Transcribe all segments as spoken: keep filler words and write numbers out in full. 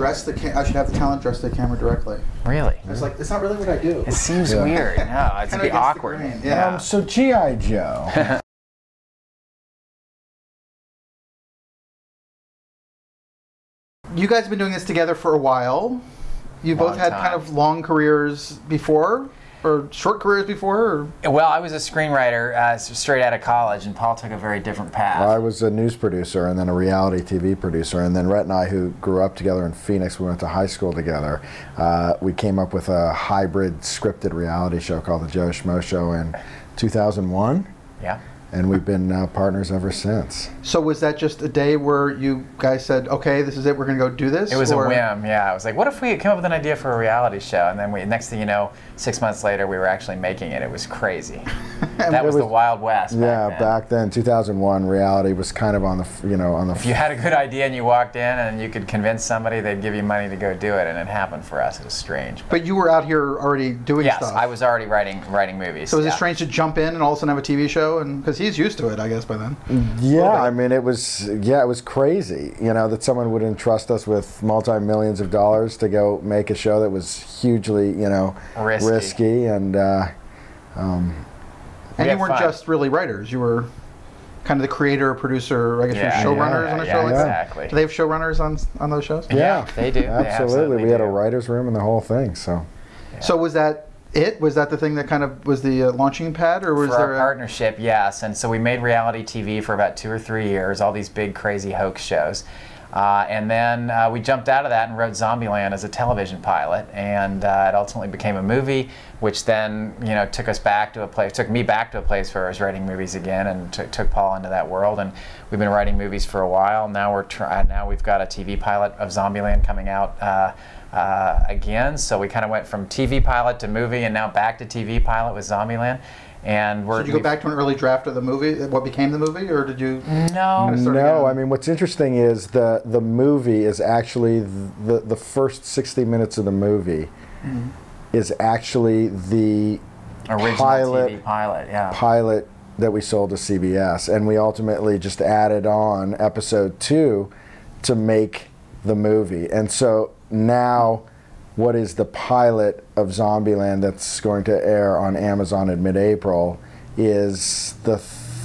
dress the ca I should have the talent dress the camera directly. Really? I was like, it's not really what I do. It seems Yeah. weird. No, it's Kinda be against the awkward. grain. Yeah. Um, so G I Joe. You guys have been doing this together for a while. You Long both had time. kind of long careers before, or short careers before? Or? Well, I was a screenwriter uh, straight out of college, and Paul took a very different path. I was a news producer and then a reality T V producer, and then Rhett and I, who grew up together in Phoenix, we went to high school together. Uh, we came up with a hybrid scripted reality show called The Joe Schmo Show in two thousand one. Yeah. And we've been uh, partners ever since. So was that just a day where you guys said, okay, this is it, we're going to go do this? It was or? a whim, yeah. I was like, what if we came up with an idea for a reality show? And then we, next thing you know, six months later, we were actually making it. It was crazy. That was, was the Wild West. Back yeah, then. back then, two thousand one, reality was kind of on the, f- you know, on the. If you had a good idea and you walked in and you could convince somebody, they'd give you money to go do it, and it happened for us. It was strange. But you were out here already doing yes, stuff. I was already writing writing movies. So was yeah. it strange to jump in and all of a sudden have a T V show? And because he's used to it, I guess, by then. Yeah, I mean, it was, yeah, it was crazy, you know, that someone would entrust us with multi-millions of dollars to go make a show that was hugely, you know, risky, risky and, uh, um, and we you weren't fun. just really writers. You were kind of the creator, producer, I guess Yeah, you're showrunners yeah, on a yeah, show like exactly. that? Do they have showrunners on, on those shows? yeah, Yeah, they do. They absolutely. absolutely We had do. a writer's room and the whole thing, so. Yeah. So was that it? Was that the thing that kind of was the uh, launching pad, or was for there our a, partnership, yes. And so we made reality T V for about two or three years, all these big crazy hoax shows. Uh, and then uh, we jumped out of that and wrote Zombieland as a television pilot, and uh, it ultimately became a movie, which then you know took us back to a place, took me back to a place where I was writing movies again, and t took Paul into that world. And we've been writing movies for a while. Now we're try now we've got a T V pilot of Zombieland coming out uh, uh, again. So we kind of went from T V pilot to movie, and now back to T V pilot with Zombieland. And we're, so did you go back to an early draft of the movie, what became the movie, or did you? No, Kinda start No, again? I mean, what's interesting is the, the movie is actually, the, the first sixty minutes of the movie Mm-hmm. is actually the original pilot, T V pilot, yeah. pilot that we sold to C B S, and we ultimately just added on episode two to make the movie. And so now, what is the pilot of Zombieland that's going to air on Amazon in mid-April is the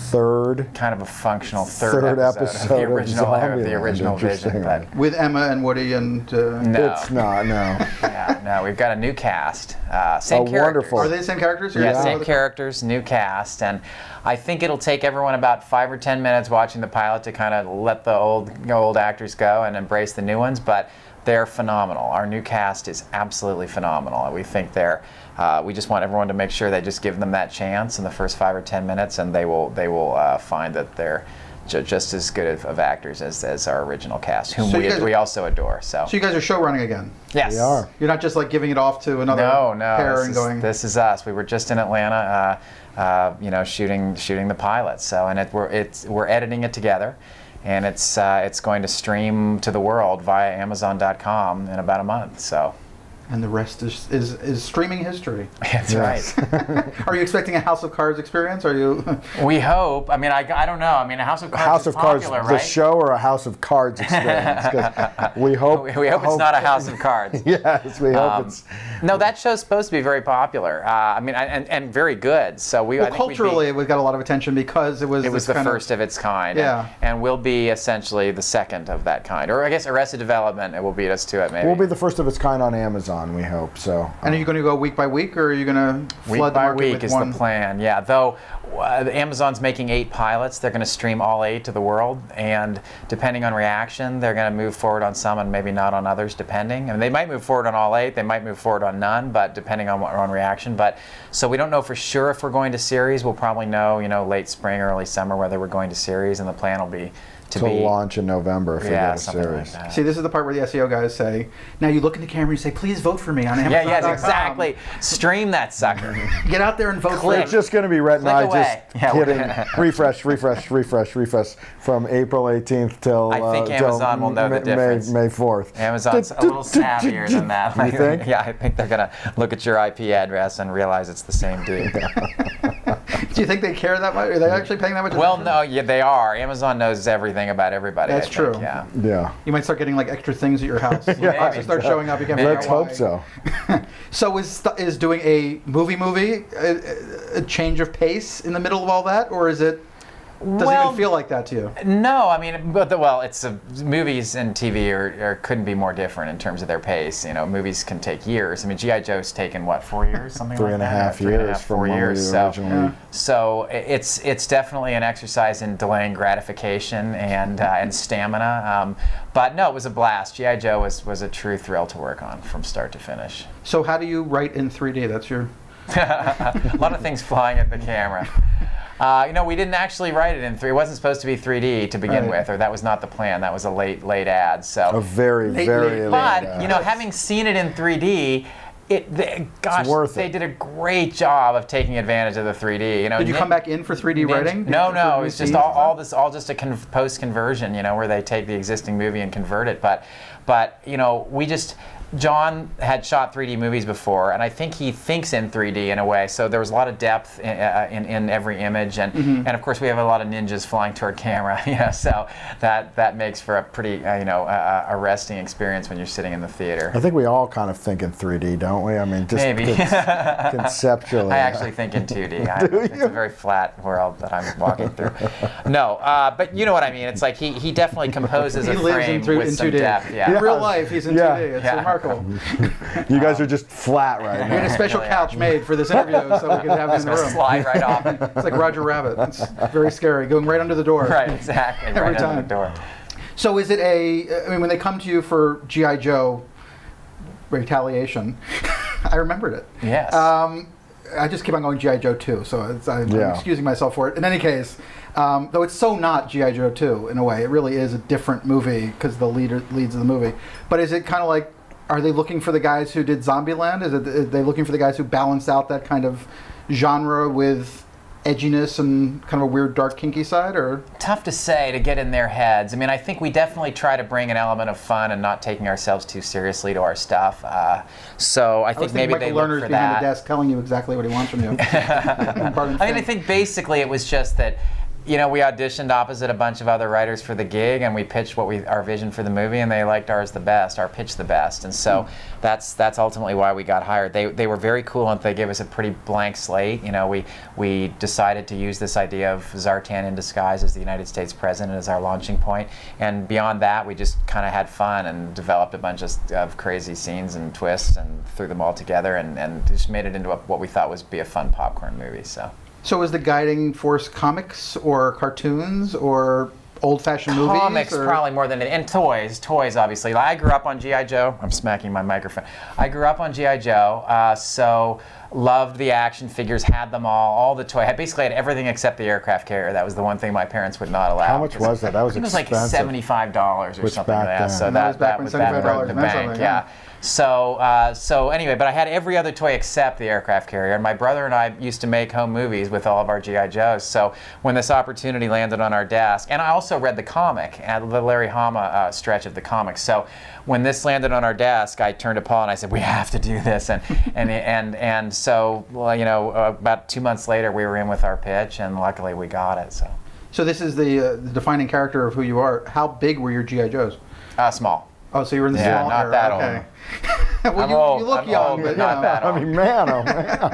third Kind of a functional third, third episode, episode of the of original, of the Zombieland. original vision. Interesting. But With Emma and Woody and. Uh, no, It's not, no. yeah, no, we've got a new cast. Uh, same Oh, characters. wonderful. Are they the same characters? or Yeah, is it same other- characters, new cast, and I think it'll take everyone about five or ten minutes watching the pilot to kind of let the old old actors go and embrace the new ones. But they're phenomenal. Our new cast is absolutely phenomenal. We think they're. Uh, we just want everyone to make sure they just give them that chance in the first five or ten minutes, and they will they will uh, find that they're ju just as good of, of actors as, as our original cast, whom So we you guys- we also adore. So, So you guys are show running again. yes, We are. You're not just like giving it off to another No, no. pair This and is, going. this is us. We were just in Atlanta, uh, uh, you know, shooting shooting the pilot. So, and it, we're it's we're editing it together, and it's uh, it's going to stream to the world via Amazon dot com in about a month. So, And the rest is is, is streaming history. that's Yes. right. Are you expecting a House of Cards experience? Are you? We hope. I mean, I, I don't know. I mean, a House of Cards House is of Cards, popular, the right? show, or a House of Cards experience? 'Cause we hope. we, we hope it's not a House of Cards. Yes, we hope Um, it's. no, that show's supposed to be very popular. Uh, I mean, and, and very good. So we. Well, I think we'd be- culturally, it got a lot of attention because it was. It was this the kind first of, its kind, Yeah. and, and will be essentially the second of that kind. Or I guess Arrested Development, it will beat us to it, maybe. We'll be the first of its kind on Amazon. We hope so. And are you going to go week by week, or are you going to week flood the by market week with is one? the plan. Yeah, though uh, Amazon's making eight pilots, they're going to stream all eight to the world, and depending on reaction, they're going to move forward on some and maybe not on others, depending. I mean, they might move forward on all eight, they might move forward on none, but depending on what on reaction. But so we don't know for sure if we're going to series. We'll probably know, you know, late spring, early summer whether we're going to series, and the plan will be to, To be launch in November if we yeah, get a something series. like that. See, this is the part where the S E O guys say, now you look in the camera and you say, please vote for me on Amazon. Yeah, yes, exactly. Stream that sucker. Get out there and vote for Click. me. It's just going to be Rhett and Click I away. just Yeah, we're- hitting refresh, refresh, refresh, refresh from April eighteenth till I think uh, till Amazon will know the May- difference. May fourth. Amazon's a little savvier than that. You think? Yeah, I think they're going to look at your I P address and realize it's the same dude. Do you think they care that much? Are they actually paying that much Well, attention? no, yeah, they are. Amazon knows everything everything about everybody. That's I true. Think, yeah. Yeah. You might start getting like extra things at your house. Yeah, Boxes start showing up. You can't Let's figure out hope so. why. So is is doing a movie movie a, a change of pace in the middle of all that, or is it? Does well, it even feel like that to you? No, I mean, but the, well, it's a, movies and T V are, are couldn't be more different in terms of their pace. You know, movies can take years. I mean, G I. Joe's taken what, four years, something Three like and a that. half Three and a years half, from four when we years. So, originally. so it's it's definitely an exercise in delaying gratification and uh, and stamina. Um, but no, it was a blast. G I. Joe was was a true thrill to work on from start to finish. So how do you write in three D? That's your. A lot of things flying at the camera. Uh, you know, we didn't actually write it in three. It wasn't supposed to be three D to begin Right. with, or that was not the plan. That was a late, late ad. So, A very, Late, very late, late but ad. you know, having seen it in three D, it, they, gosh, worth they it. did a great job of taking advantage of the three D. You know, Did you Nin- come back in for three D Ninja- writing? No, For no, new it's just scenes all, and all stuff? this, all just a con- post conversion. You know, where they take the existing movie and convert it. But, but you know, we just. John had shot three D movies before, and I think he thinks in three D in a way. So there was a lot of depth in, uh, in, in every image, and Mm-hmm. and of course we have a lot of ninjas flying toward camera. You know, so that that makes for a pretty uh, you know uh, arresting experience when you're sitting in the theater. I think we all kind of think in three D, don't we? I mean, just Maybe. con- conceptually. I actually think in two D. I, Do it's you? a very flat world that I'm walking through. No, uh, but you know what I mean. It's like he, he definitely composes He a lives frame in, three, with in some two D. depth. Yeah. In real life, he's in Yeah. two D. It's Yeah. remarkable. You guys are just flat right We had a now. special Really couch made for this interview so we could have him in the Gonna room. slide right off. It's like Roger Rabbit. It's very scary, going right under the door. Right, exactly. Every right under time. the door. So is it a, I mean, when they come to you for G I. Joe Retaliation, I remembered it. Yes. Um, I just keep on going G I. Joe two, so it's, I'm, Yeah. I'm excusing myself for it. In any case, um, though it's so not G I. Joe two in a way, it really is a different movie because the leader leads of the movie. But is it kind of like, are they looking for the guys who did Zombieland? Is it are they looking for the guys who balance out that kind of genre with edginess and kind of a weird, dark, kinky side, or? Tough to say to get in their heads. I mean, I think we definitely try to bring an element of fun and not taking ourselves too seriously to our stuff. Uh, so I I think was maybe thinking they Michael look Lerner's for behind that. the desk telling you exactly what he wants from you. I mean, I think basically it was just that, you know, we auditioned opposite a bunch of other writers for the gig, and we pitched what we our vision for the movie, and they liked ours the best, our pitch the best, and so Mm. that's that's ultimately why we got hired. They they were very cool, and they gave us a pretty blank slate. You know, we we decided to use this idea of Zartan in disguise as the United States president as our launching point, and beyond that, we just kind of had fun and developed a bunch of, of crazy scenes and twists and threw them all together, and and just made it into a, what we thought was be a fun popcorn movie. So. So is the guiding force comics or cartoons or old-fashioned movies? Comics, or? probably more than, and toys, toys obviously. Like, I grew up on G I. Joe. I'm smacking my microphone. I grew up on G I. Joe, uh, so loved the action figures, had them all, all the toy. I basically had everything except the aircraft carrier. That was the one thing my parents would not allow. How much was that? That was I think it was expensive. like seventy-five dollars or Which something like back that. then- So That that, was back that when was that seventy-five broke dollars the meant bank. something, Yeah. yeah. So, uh, so anyway, but I had every other toy except the aircraft carrier. And my brother and I used to make home movies with all of our G I. Joes. So when this opportunity landed on our desk, and I also read the comic, uh, the Larry Hama uh, stretch of the comic. So when this landed on our desk, I turned to Paul and I said, "We have to do this." And and and and so, well, you know, uh, about two months later, we were in with our pitch, and luckily we got it. So, So this is the, uh, the defining character of who you are. How big were your G I. Joes? uh, small. Oh, so you were in the Yeah, small not era. that okay. well, I'm you, old. you look I'm young, old, but but not you know. that I mean, man, oh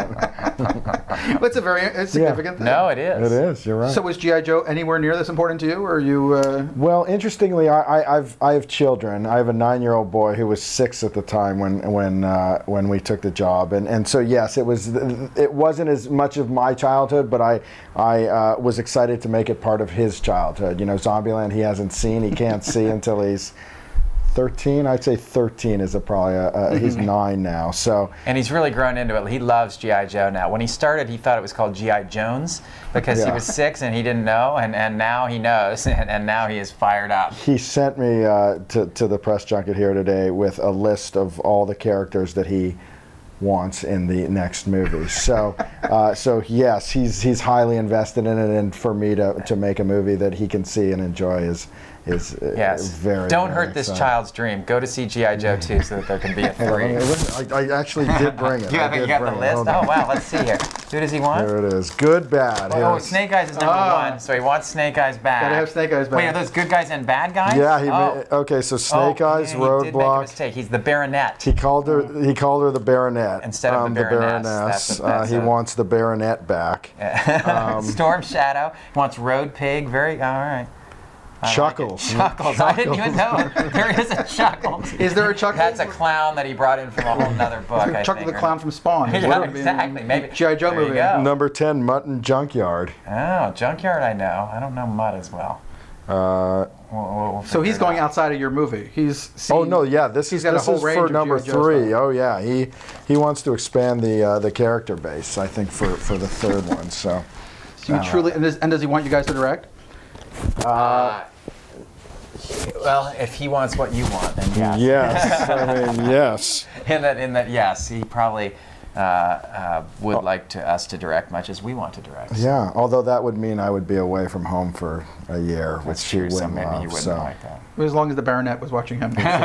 man. It's a very it's significant thing. No, it is. It is, you're right. So was G I. Joe anywhere near this important to you, or are you? Uh, Well, interestingly, I, I, I've I have children. I have a nine-year-old boy who was six at the time when when uh, when we took the job, and and so yes, it was it wasn't as much of my childhood, but I I uh, was excited to make it part of his childhood. You know, Zombieland he hasn't seen, he can't see until he's thirteen. I'd say thirteen is a probably a, a, he's nine now. So And he's really grown into it. He loves G I. Joe now. When he started, he thought it was called G I. Jones because he Yeah. was six and he didn't know, and, and now he knows, and, and now he is fired up. he sent me uh, to to the press junket here today with a list of all the characters that he wants in the next movie. So, uh, so yes, he's he's highly invested in it, and for me to to make a movie that he can see and enjoy is is uh, Yes. very. Don't very hurt this exciting. child's dream. Go to see G I. Joe two so that there can be a Hold on, three. it wasn't- I, I actually did bring it. You I have it? You did got the bring it. list? Hold Oh, on. wow. Let's see here. Who does he want? There it is. Good, bad. Oh, Here's- Snake Eyes is number Ah. one, so he wants Snake Eyes back. Gotta have Snake Eyes back. Wait, are those good guys and bad guys? Yeah, he oh. ma- okay. So Snake oh, Eyes, yeah, he did make a Roadblock. mistake. He's the Baronet. He called her. He called her the Baronet Instead of the Baroness. That's a- uh, that's he a- wants the Baronet back. Um, Storm Shadow. He wants Road Pig. Very all right. I like Chuckles. it. Chuckles. I didn't even know there is a Chuckles. Is there a Chuckles? That's a clown that he brought in from a whole nother book. I Chuckles think, the or- Clown from Spawn. is Yeah, what it would be in exactly. Maybe G I Joe there you movie. go. Number ten, Mutton Junkyard. Oh, Junkyard. I know. I don't know Mutt as well. Uh, We'll- we'll- we'll So figure he's it going out. outside of your movie. He's seen, oh no, yeah, this he's is got a this whole is range for of number G I Joe three. stuff. Oh yeah, he he wants to expand the uh, the character base. I think for for the third one. So. So you truly, and does, and does he want you guys to direct? Uh, well, if he wants what you want, then yes. Yes, I mean yes. In that, in that, yes, he probably uh, uh, would like to us to direct, much as we want to direct. Yeah, although that would mean I would be away from home for a year, which That's she true. So wouldn't maybe love. he wouldn't so. like that. As long as the Baronet was watching him. Okay.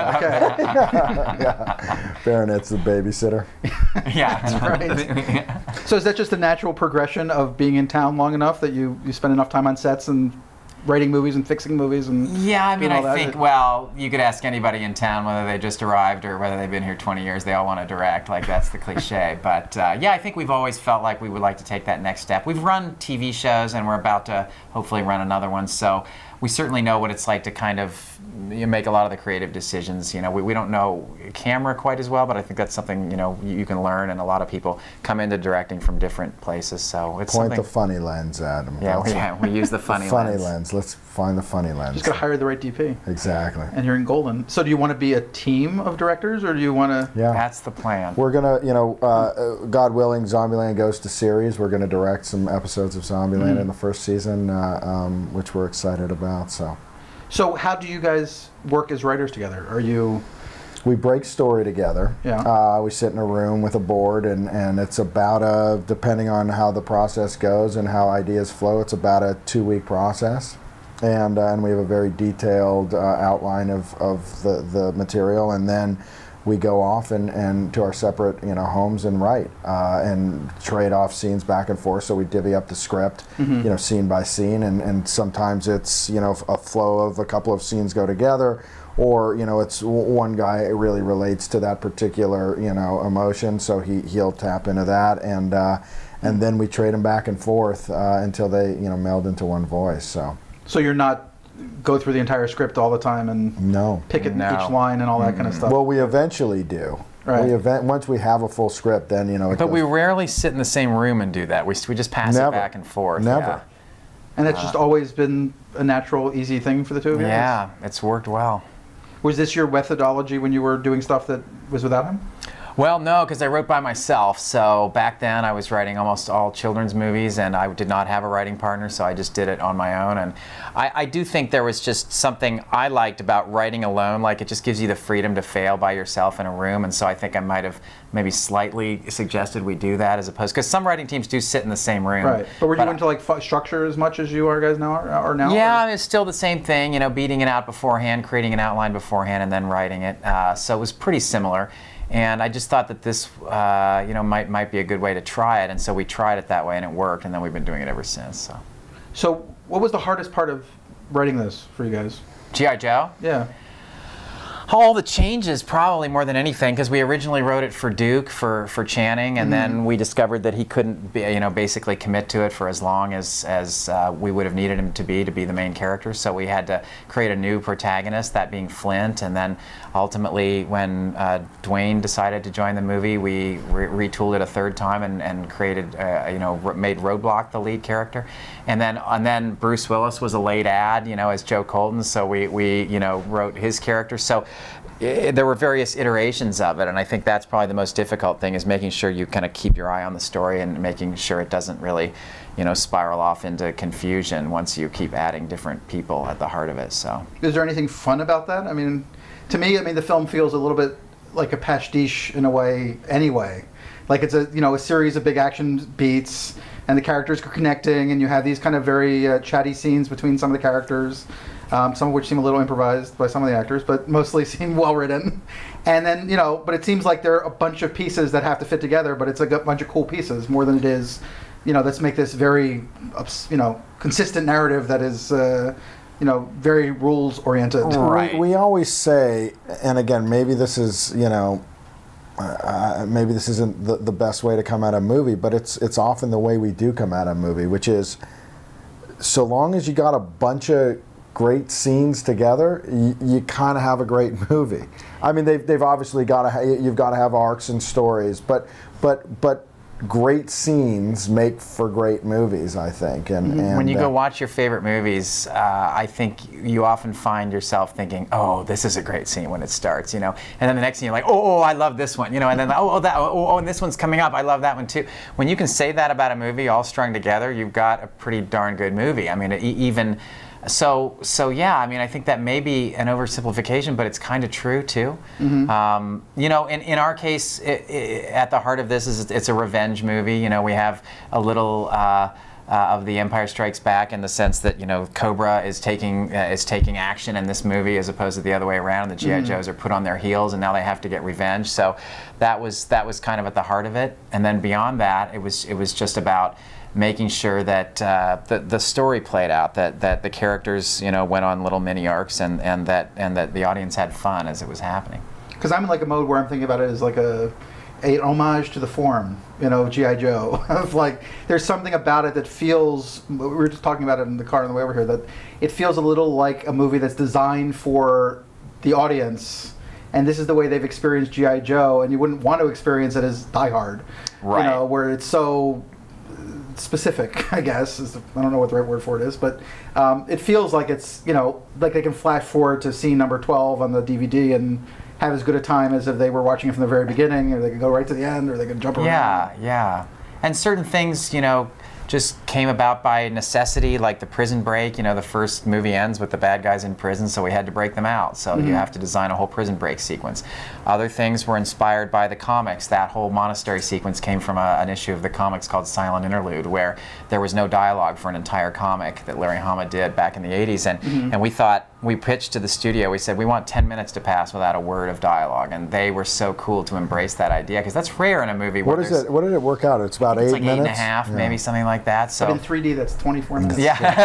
yeah, Baronet's the babysitter. Yeah, That's right. So is that just a natural progression of being in town long enough that you, you spend enough time on sets and writing movies and fixing movies and Yeah, I mean, doing all I that? think, well, you could ask anybody in town whether they just arrived or whether they've been here twenty years, they all want to direct, like that's the cliche. But uh, yeah, I think we've always felt like we would like to take that next step. We've run T V shows and we're about to hopefully run another one, so we certainly know what it's like to kind of you make a lot of the creative decisions. You know, we, we don't know camera quite as well, but I think that's something, you know, you, you can learn, and a lot of people come into directing from different places, so it's Point something. the funny lens at him. Yeah, we, That's yeah, we use the the funny, funny lens. lens. Let's find the funny lens. just got to hire the right D P. Exactly. And you're in Golden. So do you want to be a team of directors, or do you want to? Yeah. That's the plan. We're gonna, you know, uh, God willing, Zombieland goes to series. We're gonna direct some episodes of Zombieland Mm. in the first season, uh, um, which we're excited about. So So how do you guys work as writers together? Are you? we break story together. Yeah. Uh, we sit in a room with a board, and, and it's about a, depending on how the process goes and how ideas flow, it's about a two-week process. And, uh, and we have a very detailed uh, outline of, of the, the material, and then we go off and, and to our separate, you know, homes and write uh, and trade off scenes back and forth. So we divvy up the script, Mm-hmm. you know, scene by scene, and, and sometimes it's, you know, a flow of a couple of scenes go together, or, you know, it's w- one guy really relates to that particular, you know, emotion, so he, he'll tap into that, and uh, and then we trade them back and forth uh, until they, you know, meld into one voice. So So you're not go through the entire script all the time and no. pick it No. each line and all that kind of stuff. Well, we eventually do. Right. We event once we have a full script, then, you know. It But goes, we rarely sit in the same room and do that. We, we just pass Never. it back and forth. Never. and that's just always been a natural, easy thing for the two of you. Yeah, yeah, it's worked well. Was this your methodology when you were doing stuff that was without him? Well, no, because I wrote by myself. So back then I was writing almost all children's movies, and I did not have a writing partner, so I just did it on my own. And I, I do think there was just something I liked about writing alone. Like, it just gives you the freedom to fail by yourself in a room. And so I think I might have maybe slightly suggested we do that, as opposed, because some writing teams do sit in the same room. Right. But were you But I- into like fu- structure as much as you are guys now are, are now? Yeah, or- it's still the same thing, you know, beating it out beforehand, creating an outline beforehand, and then writing it. Uh, so it was pretty similar. And I just thought that this, uh, you know, might might be a good way to try it. And so we tried it that way, and it worked. And then we've been doing it ever since. So, So what was the hardest part of writing this for you guys? G I Joe. Yeah. All the changes, probably more than anything, because we originally wrote it for Duke, for, for Channing, and Mm-hmm. then we discovered that he couldn't, be, you know, basically commit to it for as long as as uh, we would have needed him to be to be the main character. So we had to create a new protagonist, that being Flint, and then ultimately, when uh, Dwayne decided to join the movie, we re retooled it a third time and, and created, uh, you know, made Roadblock the lead character, and then and then Bruce Willis was a late add, you know, as Joe Colton. So we we you know wrote his character. So I there were various iterations of it, and I think that's probably the most difficult thing, is making sure you kind of keep your eye on the story and making sure it doesn't really, you know, spiral off into confusion once you keep adding different people at the heart of it. So. Is there anything fun about that? I mean, to me, I mean, the film feels a little bit like a pastiche in a way anyway. Like it's a, you know, a series of big action beats, and the characters are connecting, and you have these kind of very uh, chatty scenes between some of the characters. um, some of which seem a little improvised by some of the actors, but mostly seem well written. And then, you know, but it seems like there are a bunch of pieces that have to fit together, but it's like a bunch of cool pieces more than it is, you know, let's make this very, you know, consistent narrative that is, uh, you know, very rules oriented. Right. We, we always say, and again, maybe this is, you know, uh, maybe this isn't the, the best way to come at a movie, but it's it's often the way we do come at a movie, which is, so long as you got a bunch of great scenes together, you, you kind of have a great movie. I mean, they've they've obviously got to ha you've got to have arcs and stories, but but but great scenes make for great movies, I think. And, Mm-hmm. and when you uh, go watch your favorite movies, uh, I think you often find yourself thinking, "Oh, this is a great scene" when it starts, you know. And then the next scene, you're like, "Oh, oh I love this one," you know. And then, "Oh, oh, that, oh, oh, and this one's coming up. I love that one too." When you can say that about a movie, all strung together, you've got a pretty darn good movie. I mean, e even. So, so yeah, I mean, I think that may be an oversimplification, but it's kind of true too. Mm-hmm. um, you know, in, in our case, it, it, at the heart of this is it's a revenge movie. You know, we have a little uh, uh, of The Empire Strikes Back in the sense that, you know, Cobra is taking uh, is taking action in this movie as opposed to the other way around. The G I. Mm-hmm. Joes are put on their heels and now they have to get revenge. So that was that was kind of at the heart of it. And then beyond that, it was it was just about making sure that uh, the the story played out, that that the characters, you know, went on little mini arcs, and and that and that the audience had fun as it was happening. Because I'm in like a mode where I'm thinking about it as like a, a homage to the form, you know, G I. Joe. Of like, there's something about it that feels. We were just talking about it in the car on the way over here. That it feels a little like a movie that's designed for the audience. And this is the way they've experienced G I. Joe, and you wouldn't want to experience it as Die Hard, Right? You know, where it's so specific, I guess. Is the, I don't know what the right word for it is, but um, it feels like it's, you know, like they can flash forward to scene number twelve on the D V D and have as good a time as if they were watching it from the very beginning, or they could go right to the end, or they could jump around. Yeah, yeah. And certain things, you know, just came about by necessity, like the prison break. You know, the first movie ends with the bad guys in prison, so we had to break them out. So mm-hmm. you have to design a whole prison break sequence. Other things were inspired by the comics. That whole monastery sequence came from a, an issue of the comics called Silent Interlude, where there was no dialogue for an entire comic that Larry Hama did back in the eighties. And, mm-hmm. and we thought, we pitched to the studio, we said, we want ten minutes to pass without a word of dialogue. And they were so cool to embrace that idea, because that's rare in a movie. What is it? What did it work out? It's about eight it's like minutes? eight and a half, yeah. maybe something like that. So but in three D, that's twenty-four minutes.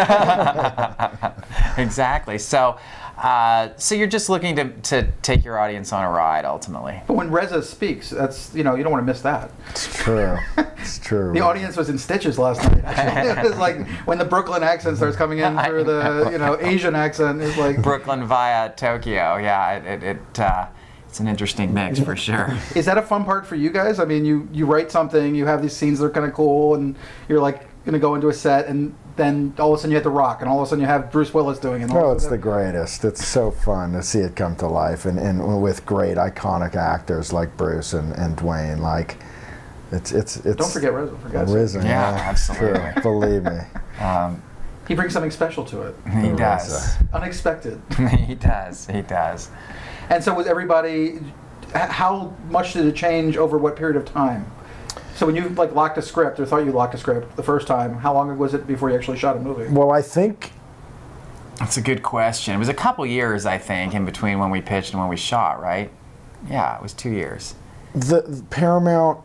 Yeah, exactly. So, uh, so you're just looking to, to take your audience on a ride, ultimately. But when Reza speaks, that's, you know, you don't want to miss that. It's true. It's true. The audience was in stitches last night. Actually. It was like when the Brooklyn accent starts coming in through the, you know, Asian accent. It's like Brooklyn via Tokyo. Yeah, it, it, it uh, it's an interesting mix for sure. Is that a fun part for you guys? I mean, you you write something, you have these scenes that are kind of cool, and you're like going to go into a set, and then all of a sudden you have The Rock, and all of a sudden you have Bruce Willis doing it. Oh, it's the greatest. It's so fun to see it come to life, and, and with great iconic actors like Bruce and, and Dwayne. Like, it's it's it's. Don't forget Reza. For God's Reza, sake. Yeah, yeah, absolutely. True. Believe me. Um, He brings something special to it. he does. Unexpected. he does. He does. And so was everybody, h- how much did it change over what period of time? So when you like locked a script, or thought you locked a script the first time, how long was it before you actually shot a movie? Well, I think That's a good question. It was a couple years, I think, in between when we pitched and when we shot, right? Yeah, it was two years. the Paramount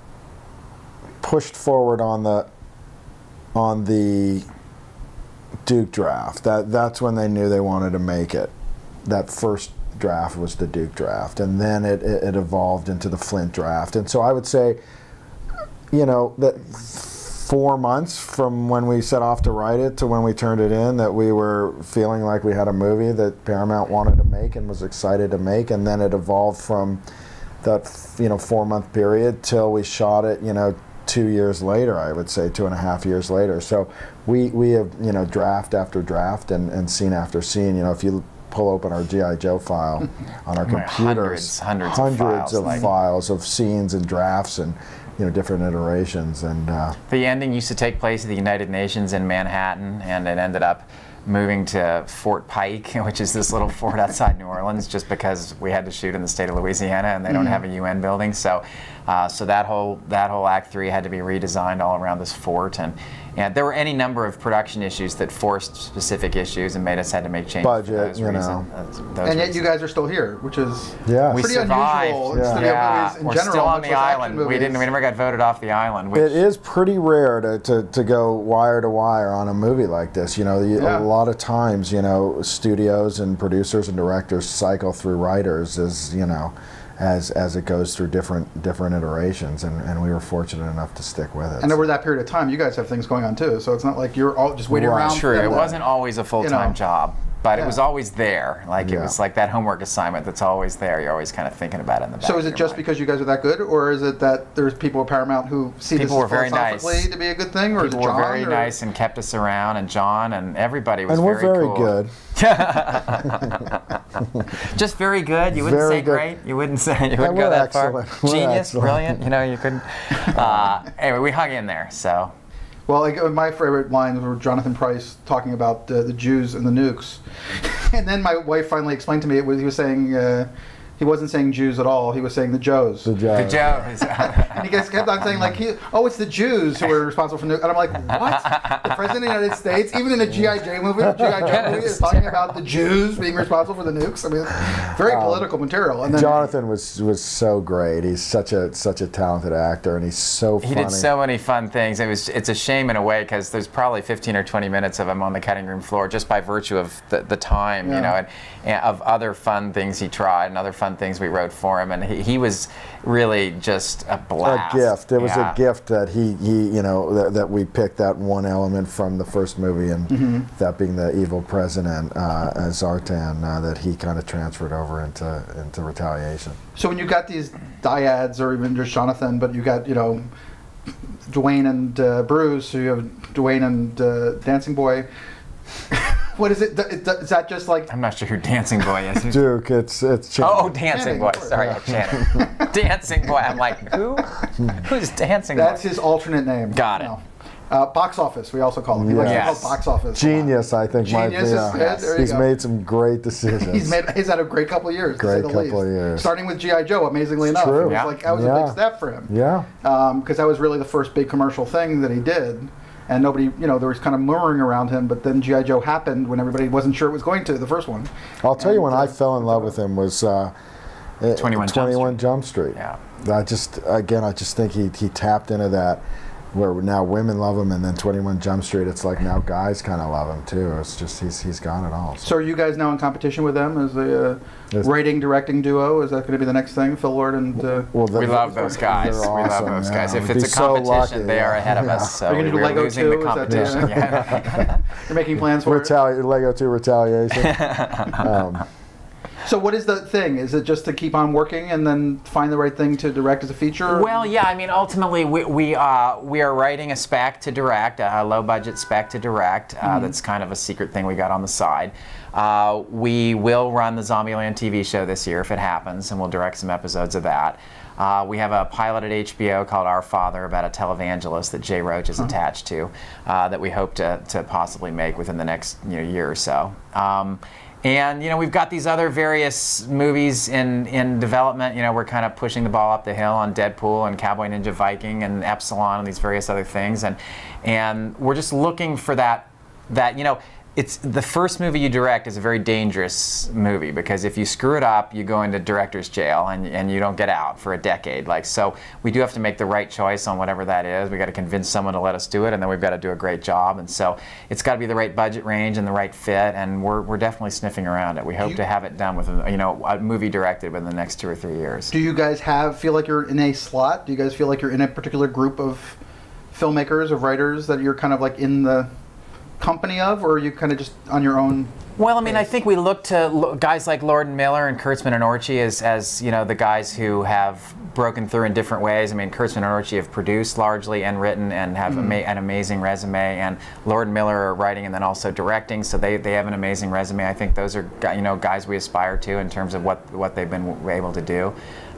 pushed forward on the on the Duke draft. That that's when they knew they wanted to make it. That first draft was the Duke draft, and then it, it, it evolved into the Flint draft. And so I would say, you know, that four months from when we set off to write it to when we turned it in, that we were feeling like we had a movie that Paramount wanted to make and was excited to make, and then it evolved from that, you know, four month period till we shot it, you know, two years later, I would say, two and a half years later. So we, we have, you know, draft after draft and, and scene after scene. You know, if you pull open our G I. Joe file on our computers, hundreds, hundreds, hundreds of files, of, like. files of scenes and drafts and, you know, different iterations. And uh, the ending used to take place at the United Nations in Manhattan, and it ended up moving to Fort Pike, which is this little fort outside New Orleans, just because we had to shoot in the state of Louisiana and they mm-hmm. don't have a U N building. So, uh, so that whole that whole Act Three had to be redesigned all around this fort, and and there were any number of production issues that forced specific issues and made us had to make changes. Budget, for those you reasons. know. Those, those and yet reasons. you guys are still here, which is yeah. pretty we survived. unusual in Yeah. studio Yeah. movies in We're general. still on much the less action island. We movies. didn't. We never got voted off the island. Which, It is pretty rare to, to, to go wire to wire on a movie like this. You know, the, Yeah. a lot of times, you know, studios and producers and directors cycle through writers as, you know, as as it goes through different different iterations, and, and we were fortunate enough to stick with it. And over that period of time, you guys have things going on too, so it's not like you're all just waiting Right. around. True. for It them to- wasn't always a full-time you know. job, but Yeah. it was always there. Like it Yeah. was like that homework assignment that's always there. You're always kind of thinking about it in the back. So is of it your just mind. because you guys are that good, or is it that there's people at Paramount who see People this were very philosophically nice. to be a good thing, or People is it were John? very or? nice and kept us around, and John and everybody was and we're very cool. good. Just very good. You wouldn't Very say good. great. You wouldn't say. You wouldn't we're go that excellent. far. We're Genius, excellent. brilliant. You know, you couldn't. Uh, anyway, we hung in there. So. Well, like, uh, my favorite lines were Jonathan Pryce talking about uh, the Jews and the nukes, and then my wife finally explained to me it was he was saying uh, he wasn't saying Jews at all. He was saying the Joes. The job. The Joes. And he guys kept on saying like, he, "Oh, it's the Jews who are responsible for nuke." And I'm like, "What? The president of the United States, even in a G I J movie, G I Joe movie, is talking about the Jews being responsible for the nukes." I mean, it's very Um, political material. And then Jonathan was was so great. He's such a such a talented actor, and he's so funny. He did so many fun things. It was it's a shame in a way because there's probably fifteen or twenty minutes of him on the cutting room floor just by virtue of the, the time, Yeah. you know, and, and of other fun things he tried and other fun things we wrote for him. And he, he was really just a blast. A gift. It was Yeah. a gift that he, he you know, that, that we picked that one element from the first movie, and Mm-hmm. that being the evil president, uh, Zartan, uh, that he kind of transferred over into into Retaliation. So when you got these dyads, or even just Jonathan, but you got, you know, Dwayne and uh, Bruce, so you have Dwayne and uh, Dancing Boy. What is it? Th- th- Is that just like? I'm not sure who Dancing Boy is. Who's- Duke, it's it's Channing. Oh, Dancing Channing, Boy. of course. Sorry, yeah, Channing. Dancing Boy. I'm like, who? Who's Dancing Boy? That's his alternate name. Got it. No. Uh, box office, we also call him. He likes to Yes. call it box office. a lot. Genius, I think. might Genius be, is uh, good. There you He's go. made some great decisions. He's made. He's had a great couple of years. Great to say the couple least. of years. Starting with G I Joe, amazingly It's enough, true. it was Yeah. like that was a Yeah. big step for him. Yeah. Because that was really the first big commercial thing that he did, and nobody, you know, there was kind of murmuring around him. But then G I Joe happened when everybody wasn't sure it was going to. The first one. I'll tell you And, when uh, I fell in love with him was uh, uh, twenty-one Jump twenty-one Street. Jump Street. Yeah. I just, again, I just think he, he tapped into that, where now women love him, and then twenty-one Jump Street, it's like now guys kind of love him too. It's just, he's he's got it all. So are you guys now in competition with them as a uh, Yes. writing directing duo? Is that going to be the next thing, Phil Lord and? Uh, Well, the- We love those guys. they're We love awesome, those yeah. guys. If We'd it's be a so competition, lucky, they are yeah. ahead of Yeah. us. So Are you gonna do we're Lego losing too? the Is that the, competition. uh, Yeah. You're making plans for it. Retali- Lego two Retaliation. um, So what is the thing? Is it just to keep on working and then find the right thing to direct as a feature? Well, yeah. I mean, ultimately, we we, uh, we are writing a spec to direct, a low budget spec to direct. Uh, Mm-hmm. That's kind of a secret thing we got on the side. Uh, we will run the Zombieland T V show this year if it happens, and we'll direct some episodes of that. Uh, we have a pilot at H B O called Our Father about a televangelist that Jay Roach is attached to, uh, that we hope to to possibly make within the next you know, year or so. Um, And you know we've got these other various movies in in development. You know we're kind of pushing the ball up the hill on Deadpool and Cowboy Ninja Viking and Epsilon and these various other things, and and we're just looking for that that you know it's the first movie you direct is a very dangerous movie because if you screw it up you go into director's jail and and you don't get out for a decade. Like so we do have to make the right choice on whatever that is. We got to convince someone to let us do it, and then we've got to do a great job. And so it's got to be the right budget range and the right fit. And we're we're definitely sniffing around it. We hope you, to have it done with you know a movie directed within the next two or three years. Do you guys have feel like you're in a slot? Do you guys feel like you're in a particular group of filmmakers, of writers that you're kind of like in the company of, or are you kind of just on your own? Well, I mean, I think we look to lo- guys like Lord and Miller and Kurtzman and Orci as, as you know, the guys who have broken through in different ways. I mean, Kurtzman and Orci have produced largely and written and have Mm-hmm. ama- an amazing resume. And Lord and Miller are writing and then also directing, so they, they have an amazing resume. I think those are gu- you know guys we aspire to in terms of what what they've been w- able to do.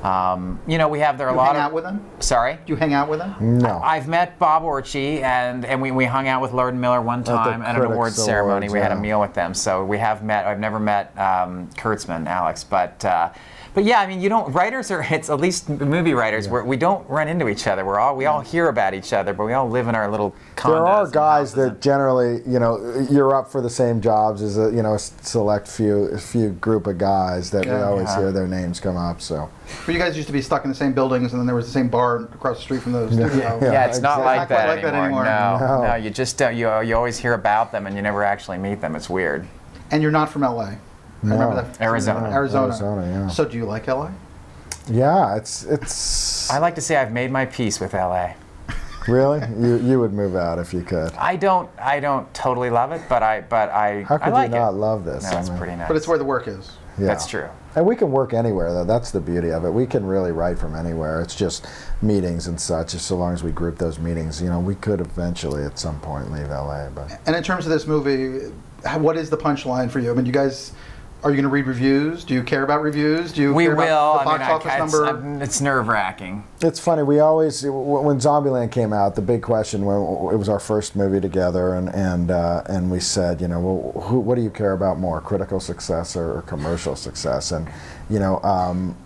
Um, you know, we have there are You a lot hang of. out with them? Sorry. Do you hang out with them? No. I've met Bob Orchie, and, and we, we hung out with Lord and Miller one time at an Critics awards ceremony. Awards, We had a yeah. meal with them. So we have met. I've never met um, Kurtzman, Alex, but uh, but yeah, I mean, you don't. Writers are. It's at least movie writers. Yeah. We're, we don't run into each other. We're all we all hear about each other, but we all live in our little condos. There are and guys houses that and- generally, you know, you're up for the same jobs as a, you know, a select few, a few group of guys that we Yeah. always Yeah. hear their names come up. So But you guys used to be stuck in the same buildings, and then there was the same bar across the street from those. Yeah. studio. Yeah. Yeah, it's not exactly. like, Not that, quite like that anymore. anymore. No, No. no, you just don't. You you always hear about them, and you never actually meet them. It's weird. And you're not from L A. I No. remember that. Arizona. Arizona. Arizona, yeah. So do you like L A? yeah, it's it's I like to say I've made my peace with L A. really you you would move out if you could. I don't I don't totally love it, but I but I How I could like you not it. love this? No, I it's mean, pretty nice. But it's where the work is. yeah. That's true. And we can work anywhere, though. That's the beauty of it. We can really write from anywhere. It's just meetings and such. Just so long as we group those meetings, you know, we could eventually at some point leave L A. But And in terms of this movie, how- what is the punchline for you? I mean, you guys, are you going to read reviews? Do you care about reviews? Do you We care will. about the I box mean, I, office it's, number? I'm- it's nerve wracking. it's funny. We always, w- when Zombieland came out, the big question, when it was our first movie together, and and uh, and we said, you know, well, who, what do you care about more, critical success or, or commercial success? And you know, um,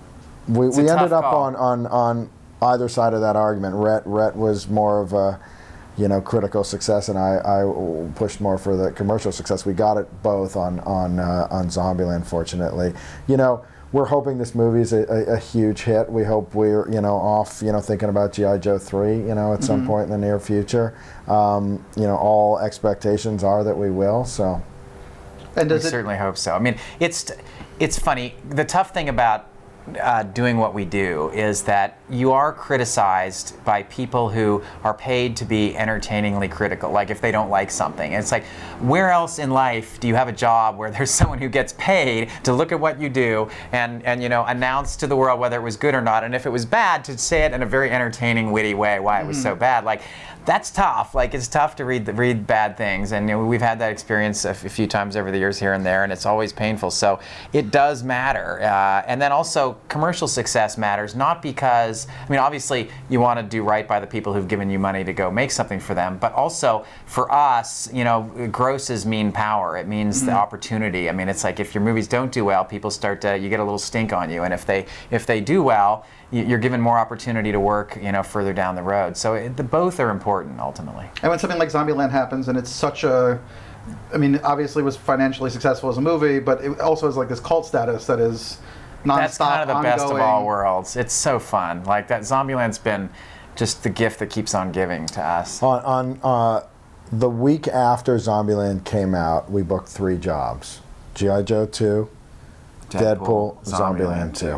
we It's a we tough ended up call. on, on on either side of that argument. Rhett Rhett was more of a, you know, critical success, and I, I pushed more for the commercial success. We got it both on on uh, on Zombieland, fortunately. You know, we're hoping this movie's a, a, a huge hit. We hope we're, you know, off, you know, thinking about G I Joe three, you know, at some point in the near future. Um, you know, all expectations are that we will. So and We does it? certainly hope so. I mean, it's it's funny. The tough thing about uh, doing what we do is that you are criticized by people who are paid to be entertainingly critical. Like if they don't like something, it's like, where else in life do you have a job where there's someone who gets paid to look at what you do and and you know announce to the world whether it was good or not, and if it was bad, to say it in a very entertaining, witty way why it was so bad. Like that's tough. Like it's tough to read the, read bad things, and you know, we've had that experience a, f- a few times over the years here and there, and it's always painful. So it does matter, uh, and then also commercial success matters, not because I mean obviously you want to do right by the people who've given you money to go make something for them, but also for us, you know, grosses mean power. It means the opportunity. I mean, it's like if your movies don't do well, people start to you get a little stink on you, and if they if they do well, you're given more opportunity to work, you know, further down the road. So it, the, both are important ultimately. And when something like Zombieland happens, and it's such a, I mean, obviously it was financially successful as a movie, but it also has like this cult status that is nonstop, That's kind of the ongoing. best of all worlds. It's so fun. Like that Zombieland's been just the gift that keeps on giving to us. on on uh, the week after Zombieland came out, we booked three jobs: G I Joe two, Deadpool, Zombieland two.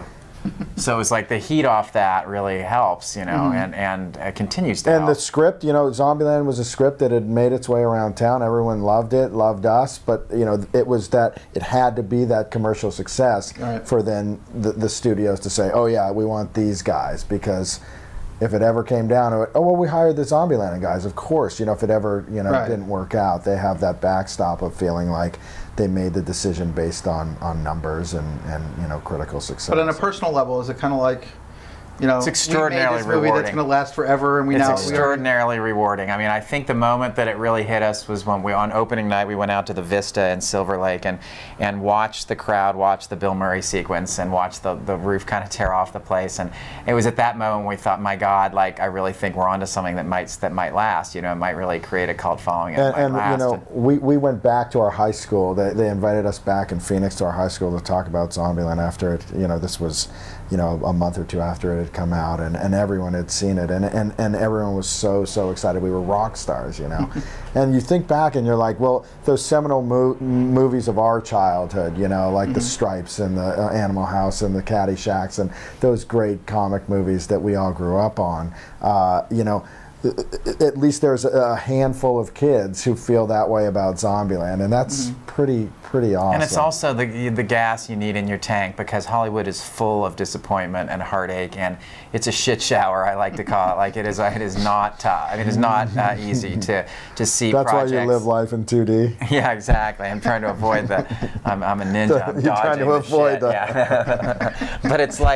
So it's like the heat off that really helps, you know, Mm-hmm. and and uh, continues to And the help. script, you know, Zombieland was a script that had made its way around town. Everyone loved it, loved us, but you know, it was that it had to be that commercial success Right. for then the, the studios to say, "Oh yeah, we want these guys," because if it ever came down to it, oh well, we hired the Zombieland guys. Of course, you know, if it ever you know Right. didn't work out, they have that backstop of feeling like they made the decision based on on numbers and and you know critical success. But on a personal level, is it kind of like, you know, It's extraordinarily we made this movie that's rewarding. going to last forever, and we It's now extraordinarily rewarding. I mean, I think the moment that it really hit us was when we, on opening night, we went out to the Vista in Silver Lake and and watched the crowd watch the Bill Murray sequence and watch the, the roof kind of tear off the place. And it was at that moment we thought, my God, like I really think we're onto something that might that might last. You know, it might really create a cult following. It And, might and last. you know, we, we went back to our high school. They, they invited us back in Phoenix to our high school to talk about Zombieland after it. You know, this was, you know, a month or two after it had come out, and, and everyone had seen it, and, and, and everyone was so so excited. We were rock stars, you know. And you think back, and you're like, well, those seminal mo- movies of our childhood, you know, like The Stripes and the uh, Animal House and the Caddyshack and those great comic movies that we all grew up on, uh, you know. At least there's a handful of kids who feel that way about Zombieland, and that's Mm-hmm. pretty pretty awesome. And it's also the the gas you need in your tank, because Hollywood is full of disappointment and heartache, and it's a shit shower, I like to call it. Like it is, it is not tough. I mean, it's not uh, easy to to see. That's projects. why you live life in two D. Yeah, exactly. I'm trying to avoid the. I'm, I'm a ninja. I'm You're trying dodging to the avoid shit. the- Yeah. But it's like,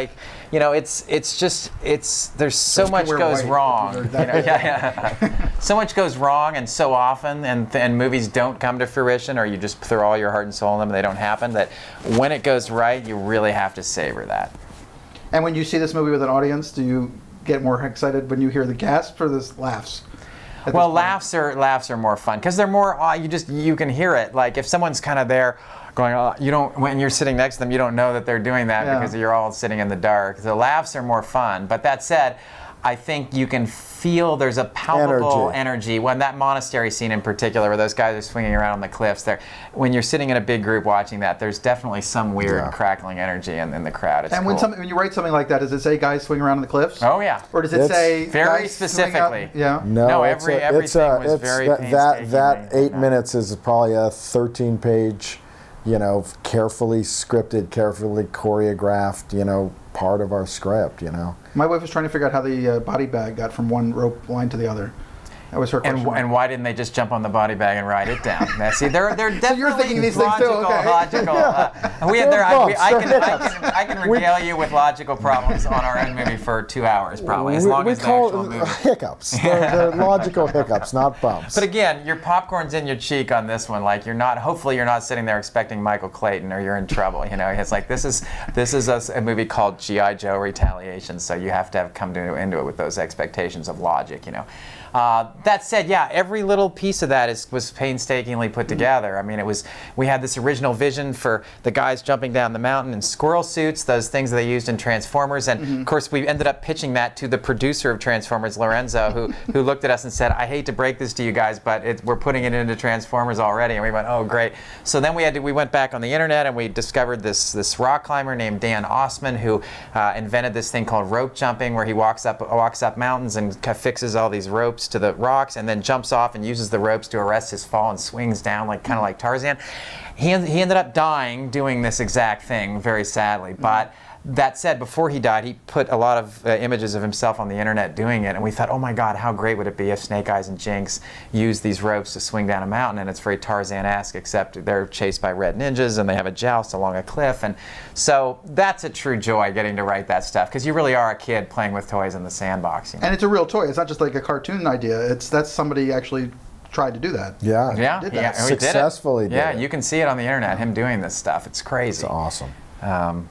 you know, it's it's just it's there's so Just much wear goes white. wrong. You know, Exactly. yeah, yeah. So much goes wrong, and so often, and and movies don't come to fruition, or you just throw all your heart and soul in them, and they don't happen. That when it goes right, you really have to savor that. And when you see this movie with an audience, do you get more excited when you hear the gasps or the laughs? at Well, this point? laughs are laughs are more fun because they're more. Uh, you just you can hear it. Like if someone's kind of there, going, oh, you don't. When you're sitting next to them, you don't know that they're doing that Yeah. because you're all sitting in the dark. The laughs are more fun. But that said, I think you can feel there's a palpable Energy. energy. When that monastery scene in particular, where those guys are swinging around on the cliffs, there, when you're sitting in a big group watching that, there's definitely some weird Yeah. crackling energy in, in the crowd. It's And when, cool. some, when you write something like that, does it say guys swing around on the cliffs? Oh yeah. Or does it It's say very guys swing specifically. Out, yeah. No, No, it's every- a, it's everything a, was it's very that, that, that painstakingly eight done. minutes is probably a thirteen page, you know, carefully scripted, carefully choreographed, you know, part of our script, you know. My wife was trying to figure out how the uh, body bag got from one rope line to the other. That was her question. And, and why didn't they just jump on the body bag and ride it down? Now, see, they're they're definitely you're thinking these things too, logical. okay. Logical. Uh, we had There there. are I, we, I, can, bumps, I, can, I can regale you with logical problems on our own movie for two hours, probably, as we long we as the call actual it movie. hiccups. They're, they're logical hiccups, not bumps. But again, your popcorn's in your cheek on this one. Like you're not. Hopefully, you're not sitting there expecting Michael Clayton, or you're in trouble. You know, it's like this is this is a, a movie called G I Joe Retaliation. So you have to have come to, into it with those expectations of logic. You know. Uh, that said, yeah, every little piece of that is, was painstakingly put together. I mean, it was we had this original vision for the guys jumping down the mountain in squirrel suits, those things that they used in Transformers, and Mm-hmm. of course we ended up pitching that to the producer of Transformers, Lorenzo, who who looked at us and said, "I hate to break this to you guys, but it, we're putting it into Transformers already." And we went, "Oh, great!" So then we had to, we went back on the internet and we discovered this this rock climber named Dan Osman who uh, invented this thing called rope jumping, where he walks up walks up mountains and ca- fixes all these ropes to the rocks and then jumps off and uses the ropes to arrest his fall and swings down like kind of like Tarzan. He, en- he ended up dying doing this exact thing, very sadly. But that said, before he died, he put a lot of uh, images of himself on the internet doing it, and we thought, oh my God, how great would it be if Snake Eyes and Jinx used these ropes to swing down a mountain? And it's very Tarzan-esque, except they're chased by red ninjas and they have a joust along a cliff. And so that's a true joy, getting to write that stuff, because you really are a kid playing with toys in the sandbox. You know? And it's a real toy. It's not just like a cartoon idea. It's that's somebody actually tried to do that. yeah, Yeah, did yeah, that. we did it. Successfully did Yeah, it. you can see it on the internet, him doing this stuff. It's crazy. it's awesome. Um,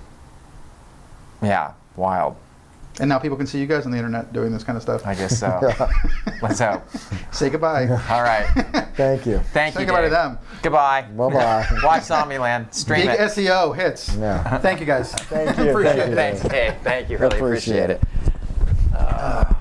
yeah, wild. And now people can see you guys on the internet doing this kind of stuff. I guess so. Let's hope. Say goodbye. All right. Thank you. Thank Say you, goodbye to Dave. them. Goodbye. Bye-bye. Watch Zombieland. Stream Big it. S E O hits. Yeah. Thank you guys. Thank you. Appreciate Thank you. it. Thanks, Dave. Thank you. Really Appreciate appreciate it. it. Uh,